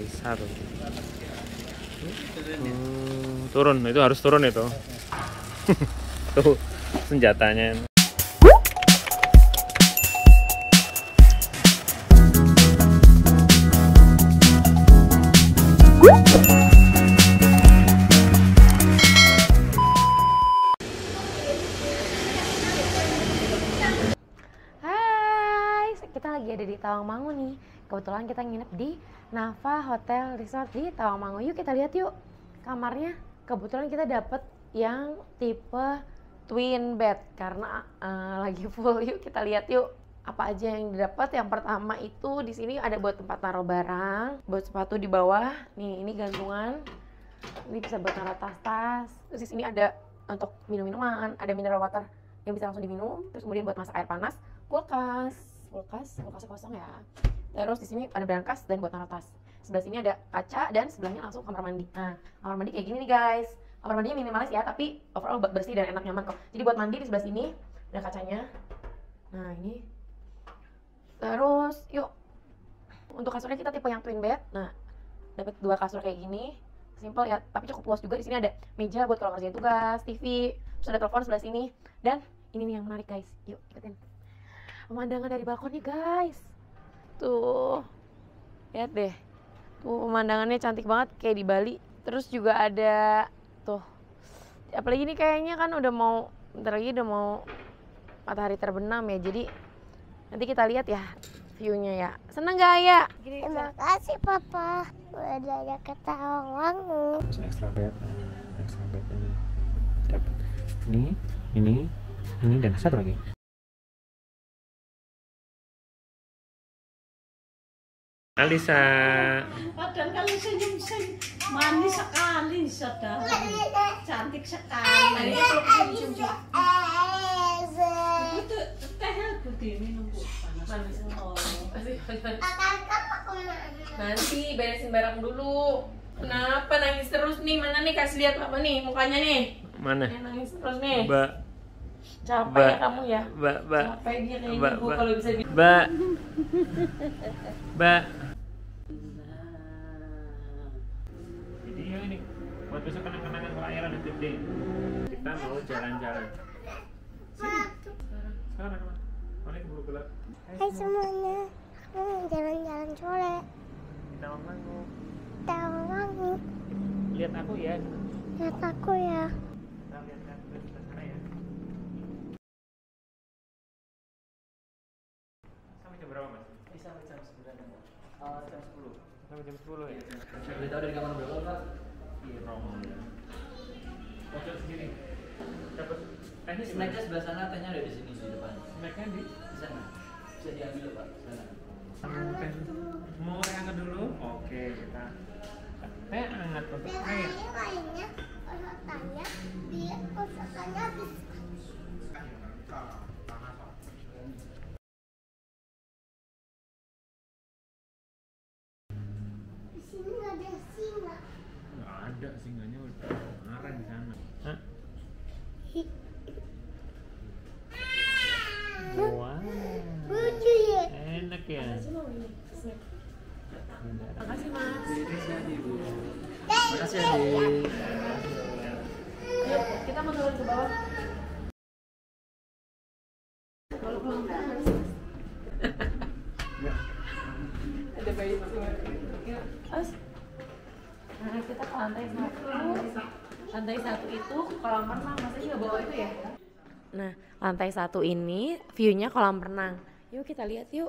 Bisa tuh. Turun, itu harus turun itu. Tuh senjatanya. Hai, kita lagi ada di Tawangmangu nih. Kebetulan kita nginep di Nava Hotel Resort di Tawangmangu. Yuk kita lihat yuk kamarnya. Kebetulan kita dapet yang tipe twin bed karena lagi full. Yuk kita lihat yuk apa aja yang didapat. Yang pertama itu di sini ada buat tempat taruh barang, buat sepatu di bawah. Nih ini gantungan. Ini bisa buat taruh tas-tas. Terus di sini ada untuk minum-minuman, ada mineral water yang bisa langsung diminum. Terus kemudian buat masak air panas, kulkasnya kosong ya. Terus di sini ada brankas dan buat taruh tas. Sebelah sini ada kaca dan sebelahnya langsung kamar mandi. Nah, kamar mandi kayak gini nih guys. Kamar mandinya minimalis ya, tapi overall bersih dan enak nyaman kok. Jadi buat mandi di sebelah sini ada kacanya. Nah ini. Terus yuk untuk kasurnya kita tipe yang twin bed. Nah dapat 2 kasur kayak gini. Simple ya, tapi cukup luas juga. Di sini ada meja buat kalau ngerjain tugas, TV, terus ada telepon sebelah sini. Dan ini nih yang menarik guys. Yuk ikutin. Pemandangan dari balkonnya guys. Tuh. Lihat deh. Tuh pemandangannya cantik banget kayak di Bali. Terus juga ada tuh. Apalagi ini kayaknya kan udah mau bentar lagi udah mau matahari terbenam ya. Jadi nanti kita lihat ya view-nya ya. Seneng gak ya? Terima kasih Papa. Udah ada Tawangmangu. Extra bed ini. Dapat ini dan satu lagi. Alisa. Padahal kalau senyum-senyum manis sekali, saudara. Cantik sekali. Itu teh putih minum panas. Oh. Nanti beresin barang dulu. Kenapa nangis terus nih? Mana nih? Kasih lihat apa nih mukanya nih? Mana? Nangis terus nih. Mbak. Capek ya kamu ya? Mbak. Capek dia kayak ibu kalau bisa Mbak. Mbak. Jadi ya ini buat besok kenang-kenangan pelayaran itu deh. Kita mau jalan-jalan. Sekarang kemana? Mana keburu gelap? Hai semuanya. Aku mau jalan-jalan sore. Di Tawangmangu. Tawangmangu. Lihat aku ya. Lihat aku ya. Kita lihat ke sana ya. Sampai jam berapa mas? Bisa sampai jam 9 ya? Jam 10. Sampai jam 10 ya. Boleh tahu dari kamar berapa Pak? Iya Romo ya. Pojok sendiri. Dapat teknis. Snacknya sebelah sana, tehnya ada di sini di depan. Snacknya di sana. Bisa diambil Pak, sana. Mau air hangat dulu? Oke, kita teh hangat untuk air. Ini lainnya pesertanya biar pesertanya habis. Di sini nggak ada singa. Nggak ada singanya udah marah di sana. Hah? Wow, Lucu ya. enak ya. Makasih mas. Makasih ya Dik. Yuk kita mau turun ke bawah. Ada bayi mas. Nah kita ke lantai 1. Lantai 1 itu kolam renang. Masa nggak bawa itu ya? Nah lantai 1 ini view-nya kolam renang. Yuk kita lihat yuk.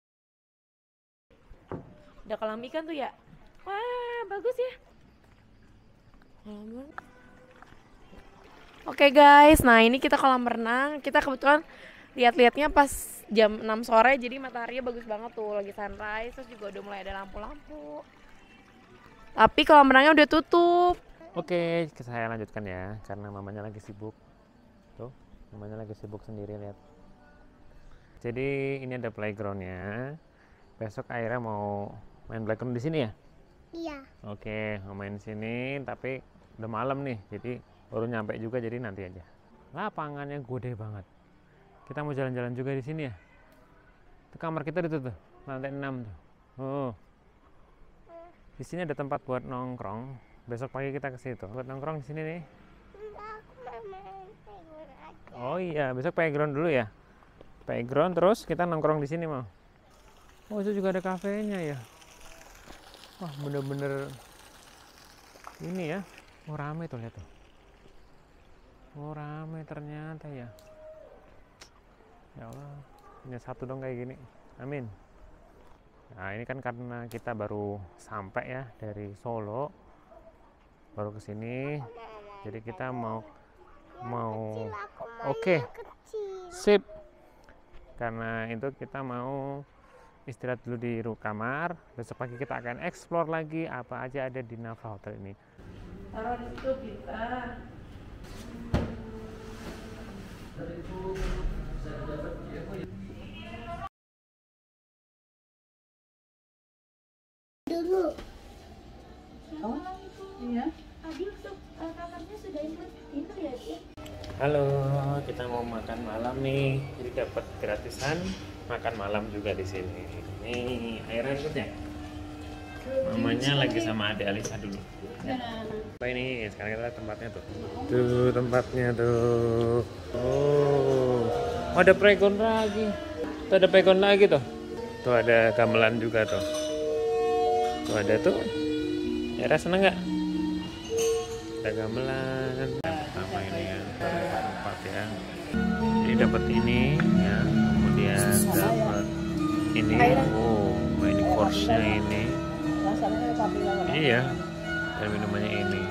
Ada kolam ikan tuh ya. Wah bagus ya. Kolam renang. Oke guys, nah ini kita kolam renang. Kita kebetulan lihat-lihatnya pas jam 6 sore, jadi mataharinya bagus banget tuh, lagi sunrise. Terus juga udah mulai ada lampu-lampu. Tapi kolam renangnya udah tutup. Oke, saya lanjutkan ya, karena mamanya lagi sibuk. Tuh, mamanya lagi sibuk sendiri, lihat. Jadi ini ada playgroundnya. Besok akhirnya mau main playground di sini ya? Iya. Oke, mau main sini, tapi udah malam nih, jadi baru nyampe juga, jadi nanti aja. Lapangannya gede banget. Kita mau jalan-jalan juga di sini ya. Itu kamar kita itu tuh, lantai 6 tuh. Oh. Di sini ada tempat buat nongkrong. Besok pagi kita ke situ. Buat nongkrong di sini nih. Aku mau main playground aja. Oh iya, besok playground dulu ya. Playground terus kita nongkrong di sini mau. Oh, itu juga ada kafenya ya. Wah, bener-bener ini ya. Oh, rame tuh, lihat tuh. Oh, rame ternyata ya. Ya Allah, punya satu dong kayak gini. Amin. Nah, ini kan karena kita baru sampai ya dari Solo. Baru ke sini. Jadi kita mau Oke. Sip. Karena itu kita mau istirahat dulu di kamar. Besok pagi kita akan explore lagi apa aja ada di Nafa Hotel ini. Taruh di situ kita. Dulu. Oh, iya. Tadi untuk kamarnya sudah itu ya, Ci? Halo, kita mau makan malam nih. Jadi dapat gratisan makan malam juga di sini. Nih, airnya ikut ya? Mamanya lagi sama adik Alisa dulu. Ya. Apa ini? Sekarang kita lihat tempatnya tuh. Tuh tempatnya tuh. Oh, ada playground lagi. Tuh ada playground lagi tuh. Tuh ada gamelan juga tuh. Tuh ada tuh. Era seneng nggak? Ada gamelan. Pertama ini ya, tempat ya. Jadi dapat ini ya, kemudian dapat ini. Oh, ini course-nya ini. Iya, dan minumannya ini.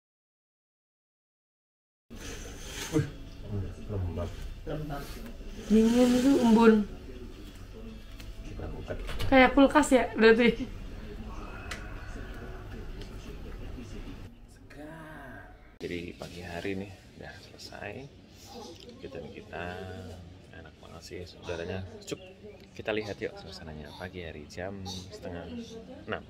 Lembab. Dingin itu embun. Kayak kulkas ya berarti. Jadi pagi hari nih udah selesai. Kita enak banget sih udaranya. Cuk, kita lihat yuk suasananya pagi hari jam 5:30.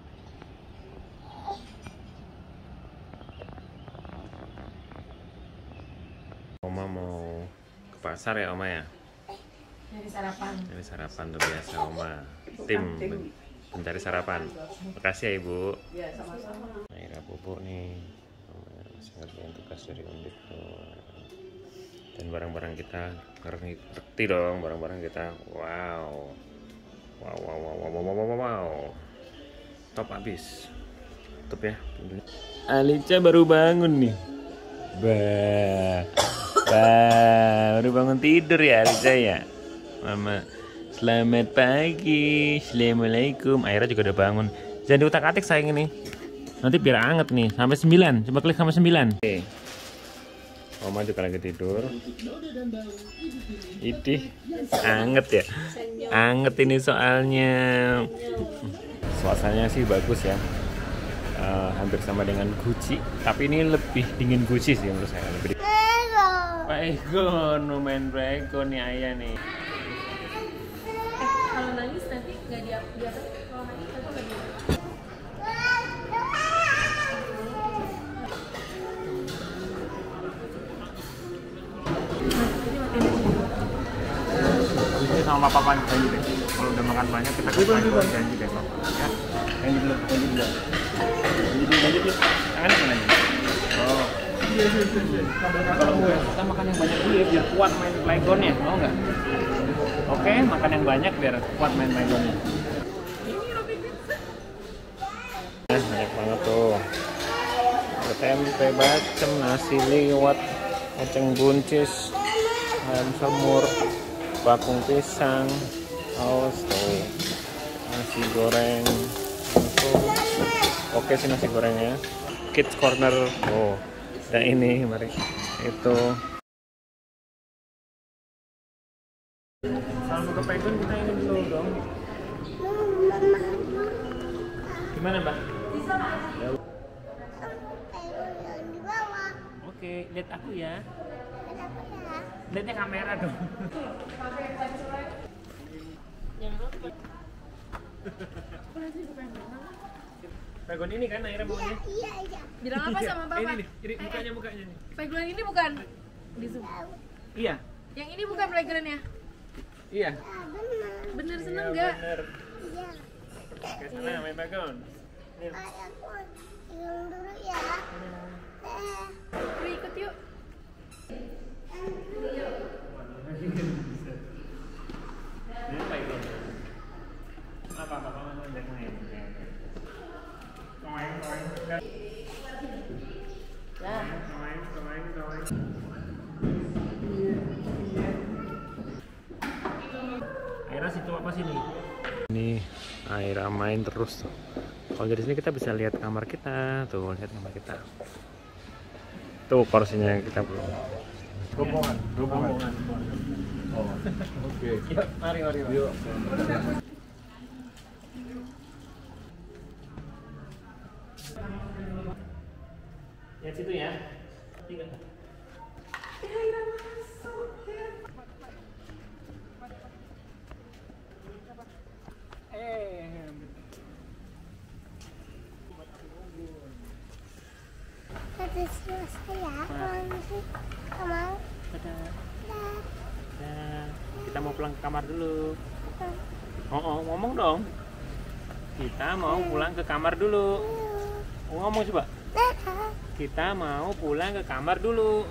Oma mau ke pasar ya Oma ya? Dari sarapan. Ini sarapan tuh biasa Oma. Tim mencari sarapan. Makasih ya Ibu. Ya, sama-sama. Akhirnya pupuk nih. Masih ngerjain tugas dari Undip tuh. Dan barang-barang kita ngerti dong barang-barang kita. Wow. Top habis. Top ya. Alica baru bangun nih. Baru bangun tidur ya Alica ya. Mama, selamat pagi. Assalamualaikum. Aira juga udah bangun. Jangan diutak-atik sayang ini. Nanti biar anget nih, sampai 9. Coba klik sampai 9. Oke. Oma juga lagi tidur. Idih, anget ya. Anget ini soalnya. Suasananya sih bagus ya. Hampir sama dengan Gucci, tapi ini lebih dingin Gucci sih menurut saya. Lebih Baygon, main Baygon nih ayah nih. Kalau nangis nanti nggak di atas. Kalau nangis nanti nggak di atas. Ini sama papa janji deh. Kalau udah makan banyak kita ke Baygon janji deh papa. Ya. Janji dulu. Janji dulu. Tangan mana nih? Oh. Kalau gue kita makan yang banyak dulu ya biar kuat main Baygonnya, mau nggak? Oke, makan yang banyak biar kuat main Baygonnya. Banyak banget tuh. Ada tempe bacem, nasi liwet, kacang buncis, ayam semur, bakung pisang, saus tuh, nasi goreng. Oke sih nasi gorengnya. Kids corner. Oh, ada ini, mari. Itu. Kalau ke Baygon kita ini dulu dong. Gimana, Mbak? Ya. Di bawah. Oke, lihat aku ya. Kenapa ya? Lihatnya kamera dong. Baygon ini kan akhirnya maunya. Iya. Bilang apa sama bapak? Ini nih, mukanya nih. Playground ini bukan di zoom. Iya. Yang ini bukan playgroundnya. Iya. Benar. Bener Iya, seneng nggak? bener. Iya. Oke, sana main Baygon. Ayo. Aku minum dulu ya. Yuk ikut yuk. Apa itu? Apa mau ajak main? Main. Lah. Main. Aira situ apa sini? Ini Aira main terus tuh. Kalau dari sini kita bisa lihat kamar kita, tuh lihat kamar kita. Tuh kursinya kita belum. Rombongan. Oh, oke. Yuk, mari. Yuk. Ya situ ya. Tiga. Tadi selesai ya. Kamar. Nah, kita mau pulang ke kamar dulu. Ngomong dong. Kita mau pulang ke kamar dulu. Ngomong coba. Kita mau pulang ke kamar dulu.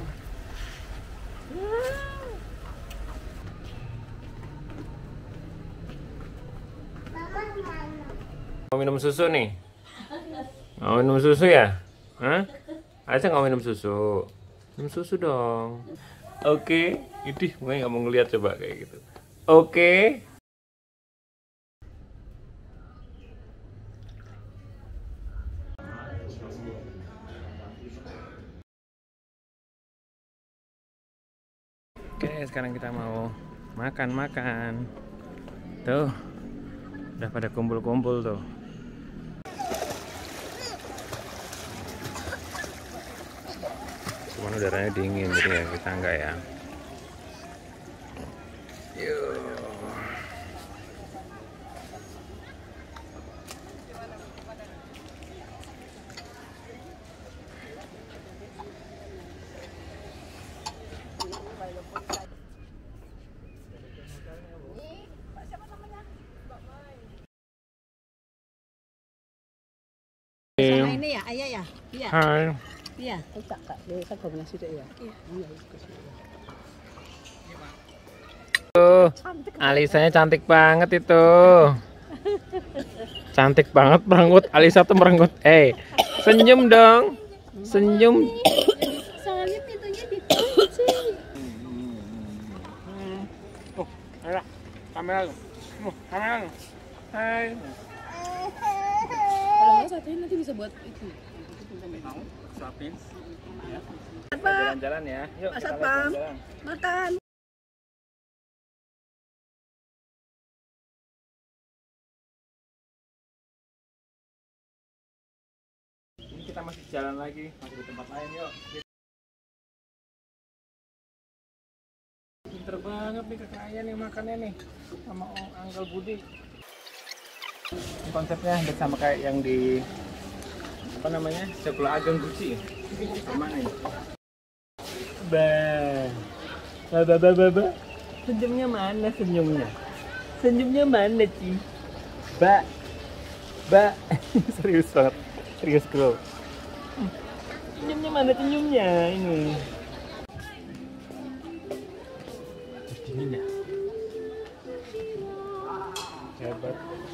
Mama mana? Mau minum susu nih? Mau minum susu ya? Hah? Aja nggak minum susu? Minum susu dong. Oke. Idih, gue nggak mau ngeliat coba kayak gitu. Oke. Oke, sekarang kita mau makan. Tuh, udah pada kumpul-kumpul tuh. Cuman udaranya dingin, jadi ya kita enggak ya. Yuk. Sama ini ya, ayah ya? Iya. Hai. Iya. Tuh, Alisanya cantik banget itu. Cantik banget merenggut. Alisa tuh merenggut. Senyum dong. Senyum. Soalnya pintunya dikunci. Oh, ayo. Kamera lu. Kamera lu. Hai. Kalau nggak satunya nanti bisa buat itu. Mau suapin? Ya. Kita jalan-jalan ya. Yuk, kita jalan-jalan. Makan. Ini kita masih jalan lagi, masih di tempat lain yuk. Pinter banget nih kakak Ayah nih makannya nih sama Uncle Budi. Ini konsepnya hampir sama kayak yang di apa namanya Sekolah Ageng Guci. Sama nih. Bah. Senyumnya mana senyumnya? Senyumnya mana sih? Ba. Serius banget. Serius bro. Senyumnya mana senyumnya ini? Dingin ya? Hebat.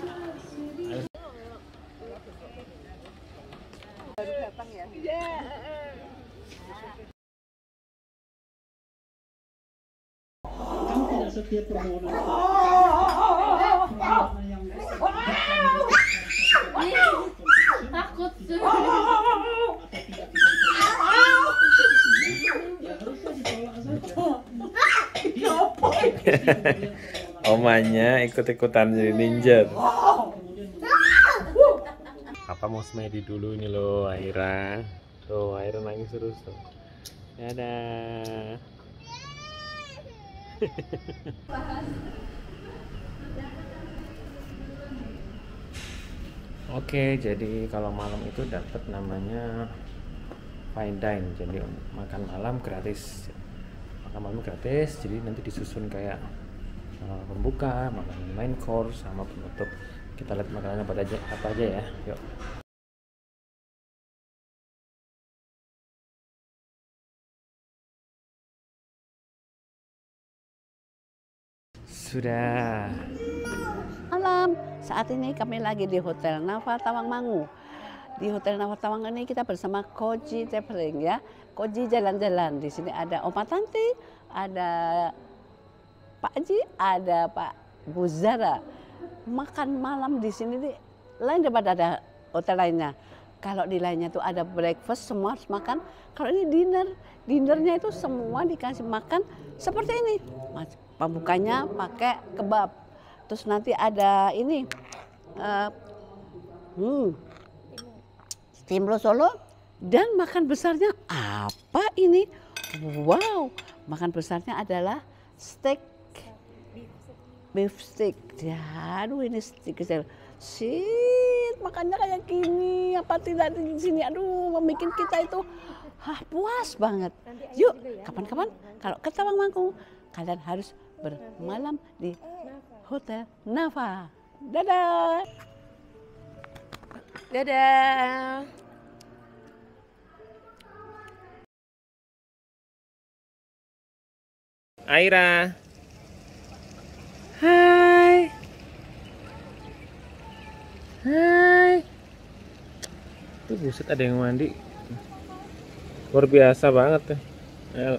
Takut sih. Omanya ikut-ikutan jadi ninja. Papa mau semedi dulu ini loh, Aira. Tuh, Aira nangis terus tuh. Dadah. Oke, jadi kalau malam itu dapat namanya fine dine. Jadi makan malam gratis. Makan malam gratis, jadi nanti disusun kayak pembuka, makan main course sama penutup. Kita lihat makanan apa aja ya. Yuk. sudah. Malam, saat ini kami lagi di Hotel Nafa Tawangmangu. Di Hotel Nafa Tawangmangu ini kita bersama Koji Traveling ya. Koji jalan-jalan. Di sini ada Oma Tanti, ada Pak Haji, ada Pak Buzara. Makan malam di sini nih lain daripada ada hotel lainnya. Kalau di lainnya tuh ada breakfast, semua harus makan. Kalau ini dinner, dinernya itu semua dikasih makan seperti ini. Pembukanya pakai kebab. Terus nanti ada ini steamroll Solo, dan makan besarnya apa ini? Wow, makan besarnya adalah steak, beef steak. Aduh ini steak kecil. Shit, makannya kayak gini, apa tidak di sini? Aduh, membuat kita itu puas banget. Yuk, kapan-kapan kalau ke Tawangmangu, kalian harus bermalam di Hotel Nafa. Dadah. Dadah. Aira. Hai. Hai. Tuh buset, ada yang mandi. Luar biasa banget ya. Ayo.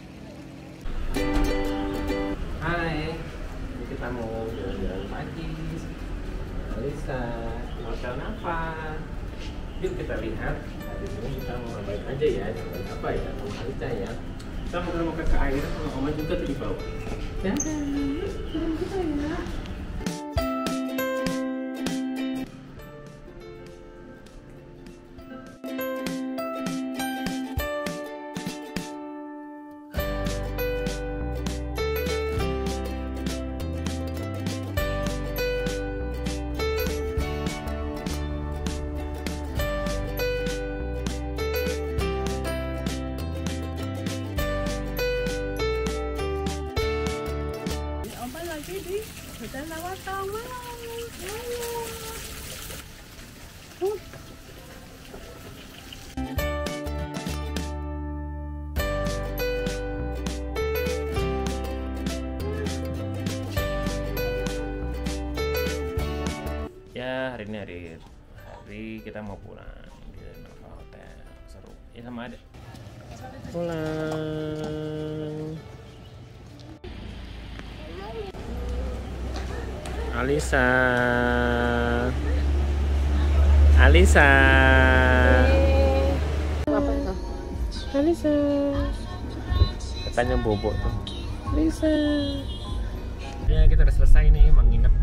Hai. Kita mau jalan-jalan pagi. Alisa, Hotel Nafa. Yuk kita lihat. Di sini kita mau ngapain aja ya? Jangan apa ya? Sama Alisa ya. Kita mau ke air sama Oma juga tuh di bawah. Dadah. Turun kita ya. Di Hotel Nafa Tawangmangu. Ya, hari ini hari kita mau pulang di Nafa Hotel. Seru. Ya sama ada. Pulang. Alisa. Alisa. Apa itu? Alisa. Katanya bobo tuh. Alisa. Ya, kita udah selesai nih menginap